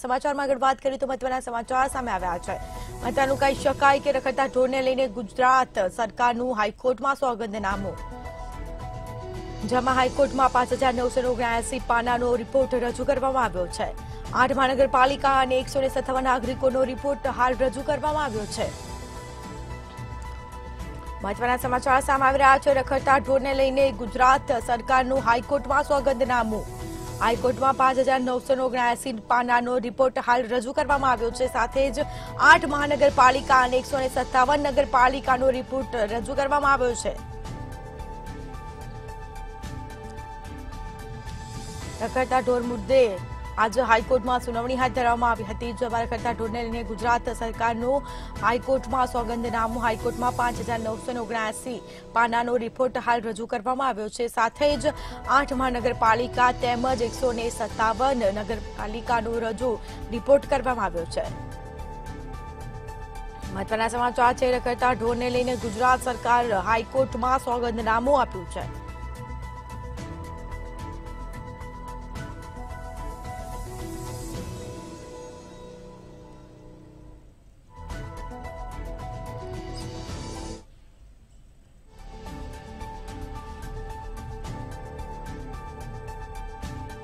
સમાચારમાં આગળ વાત કરીએ તો મહત્વના સમાચાર સામે આવ્યા છે। મહત્વનું કહી શકાય કે રખડતા ઢોરને લઈને ગુજરાત સરકારનું હાઈકોર્ટમાં સોગંદનામું, જેમાં હાઈકોર્ટમાં 5979 પાનાનો રિપોર્ટ રજૂ કરવામાં આવ્યો છે। 8 મહાનગરપાલિકા અને 157 નાગરિકોનો રિપોર્ટ હાલ રજૂ કરવામાં આવ્યો છે। મહત્વના સમાચાર સામે આવી રહ્યા છે। રખડતા ઢોરને લઈને ગુજરાત સરકારનું હાઈકોર્ટમાં સોગંદનામું, હાઈકોર્ટમાં 5979 પાનાનો રિપોર્ટ હાલ રજૂ કરવામાં આવ્યો છે। સાથે જ 8 મહાનગરપાલિકા અને 157 નગરપાલિકાનો રિપોર્ટ રજૂ કરવામાં આવ્યો છે। રખડતા ઢોર મુદ્દે आज हाईकोर्ट में सुनावणी हाथ धरवामां आवी हती, जेमां रखडता ढोरने लईने गुजरात सरकारनुं हाईकोर्ट में सोगंदनामुं हाईकोर्ट में 5979 पानानो रिपोर्ट हाल रजू करवामां आव्यो छे। साथे ज 8 महानगरपालिका तेमज 157 नगरपालिकानो रजू रिपोर्ट करवामां आव्यो छे। महत्वना समाचार छे। रखडता ढोरने लईने गुजरात सरकार हाईकोर्ट में सोगंदनामुं आप्युं छे।